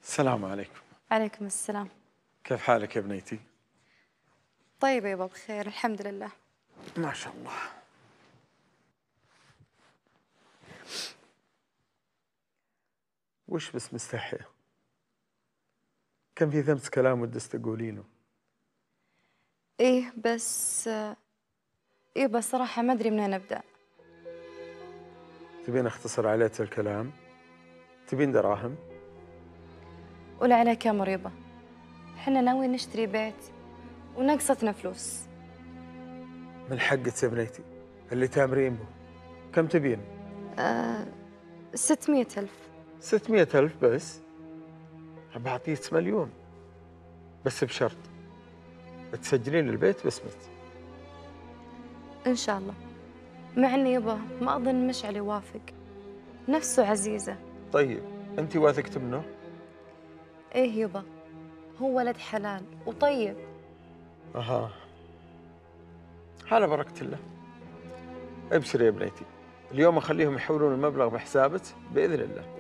السلام عليكم. عليكم السلام. كيف حالك يا بنيتي؟ طيبة يابا، بخير الحمد لله. ما شاء الله. وش بس مستحية؟ كان في ثمس كلام ودس تقولينه. إيه بس يابا صراحة ما أدري منين أبدأ. تبين اختصر عليك الكلام؟ تبين دراهم؟ ولا عليك يا مريبة، حنا ناويين نشتري بيت وناقصتنا فلوس. من حقك يا بنيتي اللي تامرين به. كم تبين؟ 600,000. 600,000 بس؟ بعطيك مليون، بس بشرط تسجلين البيت باسمك. إن شاء الله، مع إني يابا ما أظن مشعل يوافق، نفسه عزيزة. طيب انت واثقت منه؟ إيه يابا، هو ولد حلال وطيب. اها، على بركة الله. ابشري يا بنيتي، اليوم اخليهم يحولون المبلغ بحسابك باذن الله.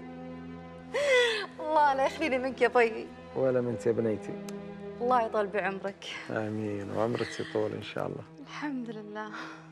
الله لا يخليني منك يا طيب. ولا منت يا بنيتي. الله يطول بعمرك. آمين، وعمرك يطول إن شاء الله. الحمد لله.